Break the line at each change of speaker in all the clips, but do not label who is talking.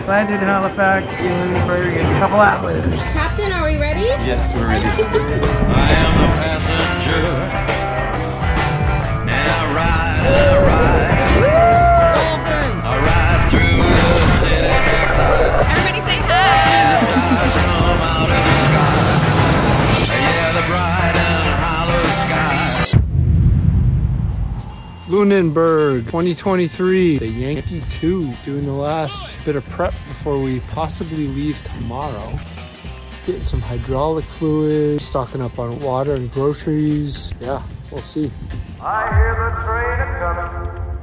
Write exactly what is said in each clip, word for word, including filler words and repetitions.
Landed in Halifax, in Lunenburg in a couple hours.
Captain, are we ready?
Yes, we're ready. I am a passenger. And I ride, I ride. I ride through the city.
Everybody say hi.
See the stars come out of the sky. Yeah, the bright and hollow sky.
Lunenburg twenty twenty-three, the Yankee two, doing the last bit of prep before we possibly leave tomorrow. Getting some hydraulic fluid, stocking up on water and groceries. Yeah, we'll see.
I hear the train a-coming.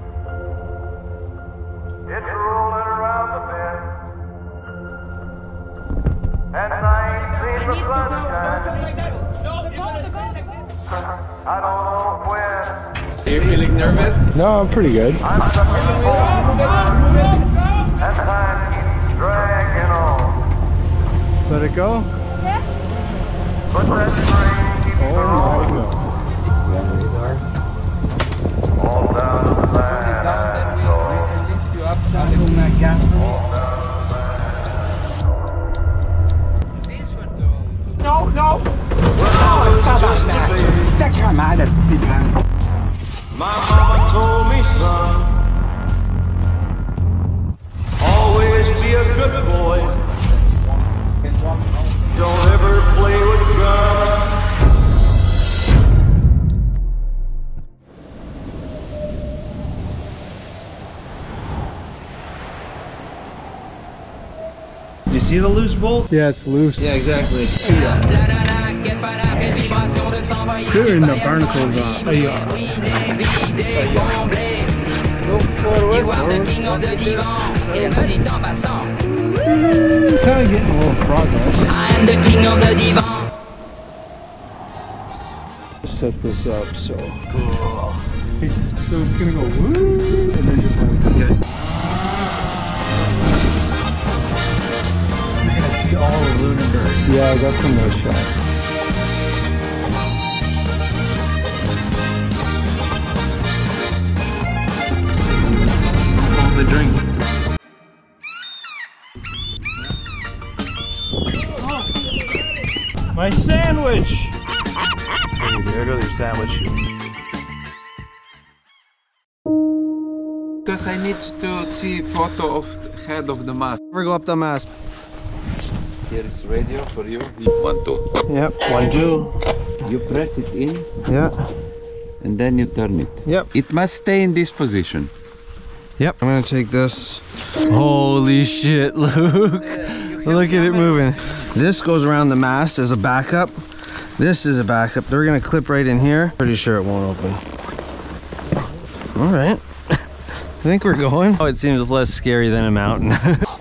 It's rolling around the bend. And I ain't seen the sunshine. I don't know when.
Are you feeling nervous?
No, I'm pretty good.
I'm stuck in the cold and time keeps dragging on.
Let it go.
But that train keeps
Oh my
rolling
god.
all down the line.
No, no! Sacramada,
My mama told me, son, always be a good boy. Don't ever play with guns.
You see the loose bolt?
Yeah, it's loose.
Yeah, exactly.
Turn the barnacles off. There you are. Kind of getting a little progress.
I am the king of the divan.
Set this up so. So it's gonna go woo, and then just like. Okay. All of Lunenburg. Yeah, I got some of those shots.
The drink.
My sandwich!
Hey, there goes your sandwich.
Because I need to see photo of the head of the mast.
Never go up the mast.
Here is radio for you. One, two.
Yep, one, two.
You press it in
Yeah.
and then you turn it.
Yep.
It must stay in this position.
Yep. I'm gonna take this. Holy shit, Luke. Look at it moving. This goes around the mast as a backup. This is a backup. They're gonna clip right in here. Pretty sure it won't open. All right. I think we're going. Oh, it seems less scary than a mountain.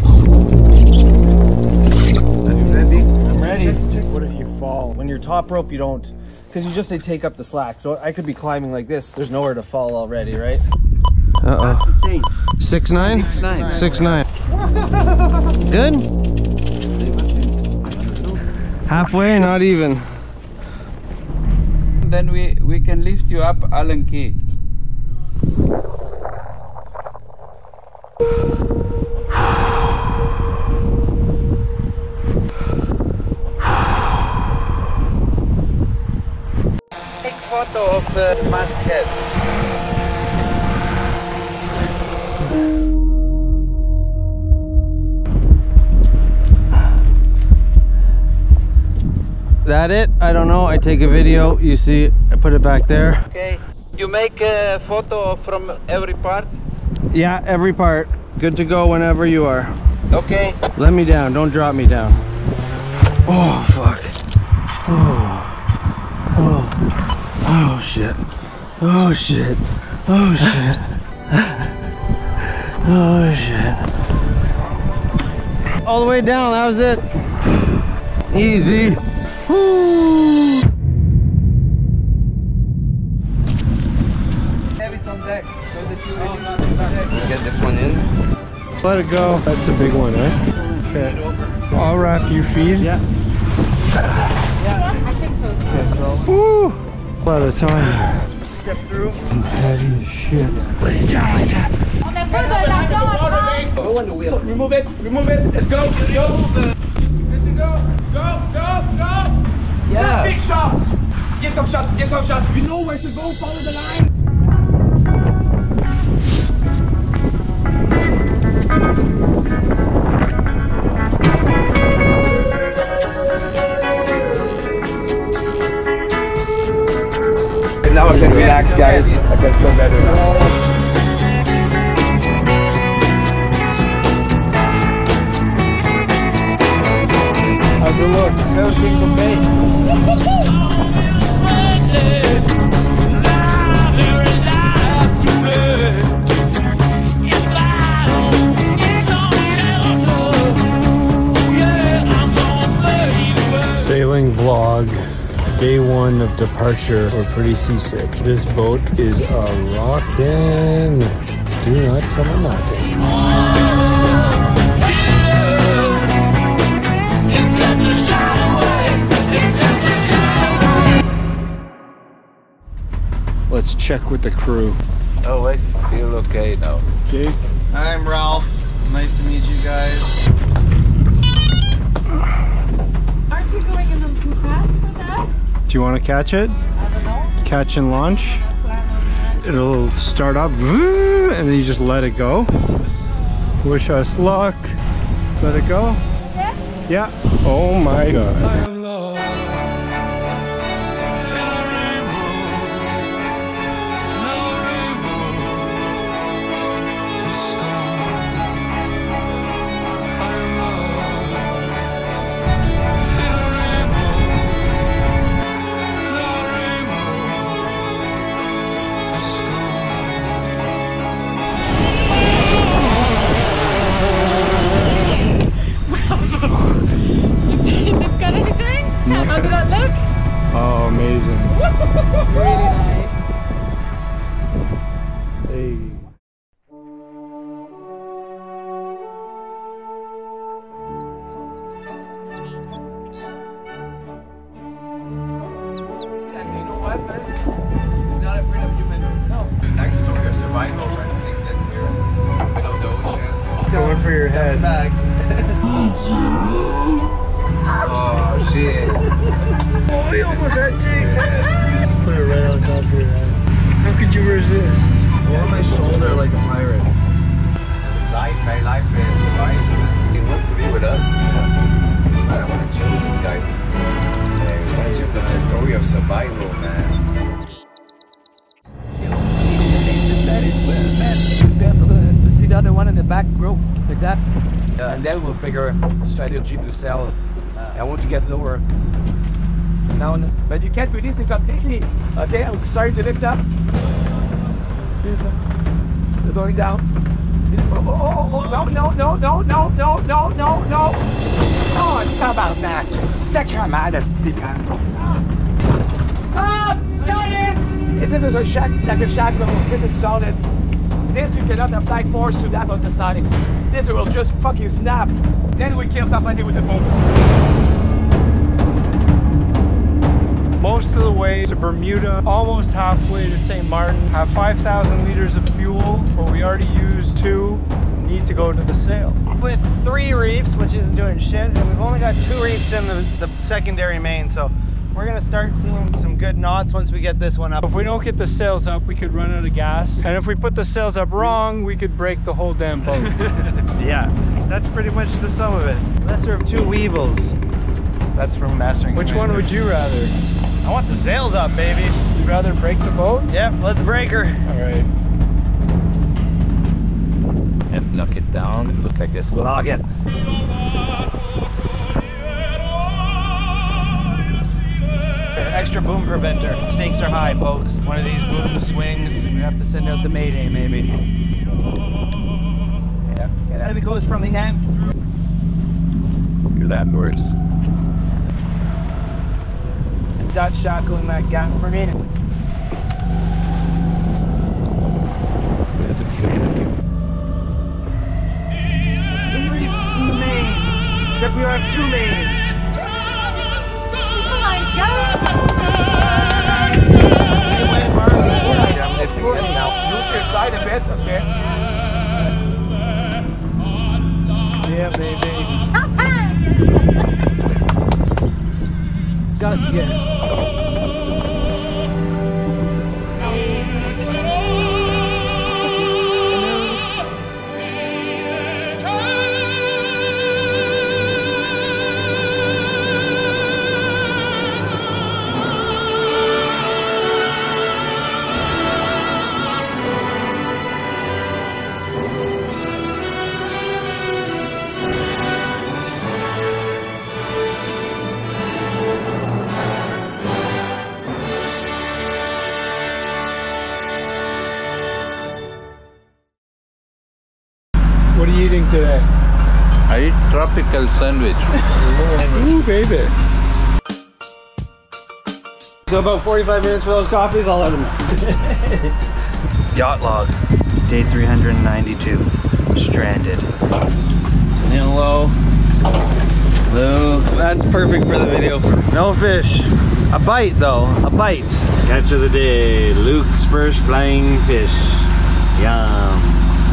What if you fall? When you're top rope, you don't, because you just say take up the slack. So I could be climbing like this. There's nowhere to fall already, right? Uh oh. Six nine.
Six nine.
Six nine. Good. Halfway, not even.
Then we we can lift you up, Allen key. Take photo of the masthead.
That it? I don't know. I take a video. You see, I put it back there.
Okay. You make a photo from every part?
Yeah, every part. Good to go whenever you are.
Okay.
Let me down. Don't drop me down. Oh, fuck. Oh. Oh. Oh, shit. Oh, shit. Oh, shit. Oh, shit. All the way down. That was it. Easy. Woo.
Have it on deck so that you really get this one in.
Let it go. That's a big one, eh? Okay. I'll wrap your feet. Yeah.
Yeah, I think so as well.
Okay, so. Woo! A lot of time. Step through. Heavy as shit.
On est peu de l'argent à prendre.
on the wheel. Remove it. Remove it. Let's go. Go. Good to go. Go. Go. Go. Yeah. Big shots. Get some shots. Get some shots. You know where to go. Follow the line. And now I can relax, guys. I can feel better now. How's it look? Everything from me.
Sailing vlog, day one of departure. We're pretty seasick. This boat is a rockin'. Do not come a knocking. Let's check with the crew.
Oh, I feel okay now.
Jake?
I'm Ralph. Nice to meet you guys.
Aren't you going in them too fast for that?
Do you want to catch it?
I don't know.
Catch and launch?
Plan on that.
It'll start up and then you just let it go. Wish us luck. Let it go.
Yeah?
Yeah. Oh my god.
You've got anything? How did that look?
Oh, amazing.
Really nice.
Hey.
And you know what, man? He's not afraid of humans. No. Next to your survival, we're gonna sing this here. Below the ocean.
Going for your head.
Back.
Oh, shit.
Oh, you almost hurt Jake's head.
Just put it right on top of your head. How could you resist?
Go on my shoulder like a pirate.
Life, eh? Life is survives, man. He wants to be with us. I don't want to chill with these guys. Yeah, imagine the story of survival, man. That is where, man. See the other one in the back row, like that? Yeah. And then we'll figure a strategy to sell. I want to get lower. Now, but you can't release it completely. Okay, I'm starting to lift up. They're going down. Oh, oh, oh, oh, no, no, no, no, no, no, no, no, no. Oh, how about that? Sacramento. Stop! Got it! This is a shack, like a shack level. This is solid. This you cannot apply force to that on the side. This will just fucking snap. Then we kill somebody with the boat.
Most of the way to Bermuda, almost halfway to Saint Maarten, have five thousand liters of fuel, where we already used two, need to go to the sail.
With three reefs, which isn't doing shit, and we've only got two reefs in the, the secondary main, so we're gonna start seeing some good knots once we get this one up.
If we don't get the sails up, we could run out of gas. And if we put the sails up wrong, we could break the whole damn boat.
Yeah, that's pretty much the sum of it. Lesser of two weevils. That's from Mastering
Which one would you rather?
I want the sails up, baby.
You'd rather break the boat?
Yep, let's break her.
All right.
And knock it down. Look like this. We'll lock it.
Extra boom preventer. Stakes are high, folks. One of these boom swings. We have to send out the mayday, maybe. Yeah, yeah, that goes from the end.
Your landlords.
Dutch shackling that gap for me. The reef's in the main. Except we have two mains.
Oh my god!
Same way, Maarten.
I'm lifting it now.
Lose your side a bit, okay?
Yeah, baby. Got it together. What are you eating today?
I eat tropical sandwich.
Ooh, baby.
So about forty-five minutes for those coffees, I'll let them know. Yacht log, day three hundred ninety-two, stranded. In low, Luke, that's perfect for the video. No fish, a bite though, a bite. Catch of the day, Luke's first flying fish. Yum.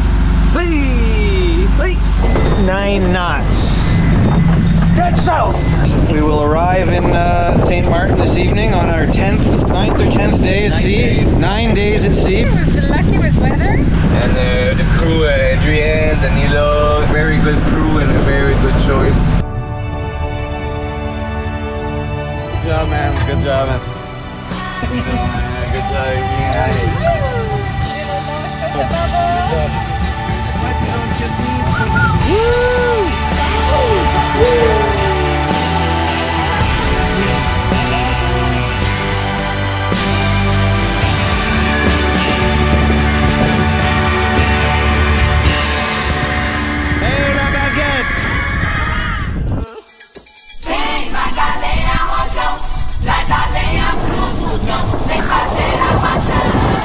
Hey, hey. Nine knots. Dead south. We will arrive in uh, Saint Maarten this evening on our tenth, ninth or tenth day at Nine sea. Days. Nine days at sea.
We've been lucky with weather.
And uh, the crew, uh, Adrienne, Danilo, very good crew and a very good choice. Good job, man. Good job, man. Good job. Good job. Good job.
Vem, Magalhães, rojão, traz a lenha pro fogão, vem fazer a maçã.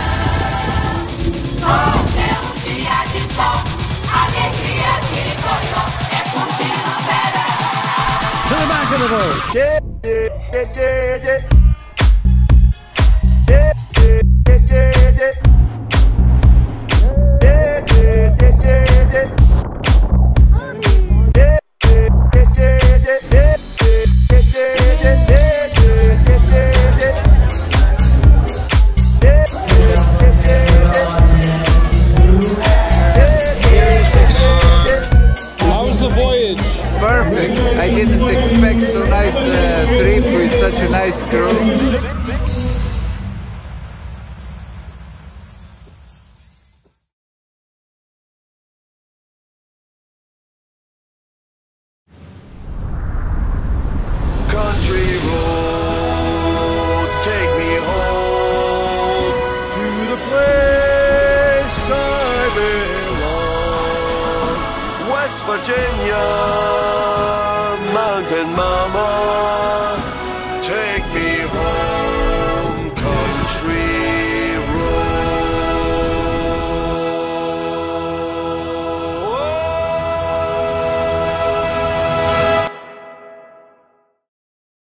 Hoje é um dia de sol, alegria de goió, é curtir no verão.
To the back of the boat.
Yeah, yeah, yeah, yeah, yeah. Yeah, yeah, yeah, yeah. Yeah, yeah, yeah, yeah, yeah.
How was the voyage? Perfect. I didn't expect so nice uh, trip with such a nice crew.
Country roads take me home to the place I belong. West Virginia, Mountain Mama.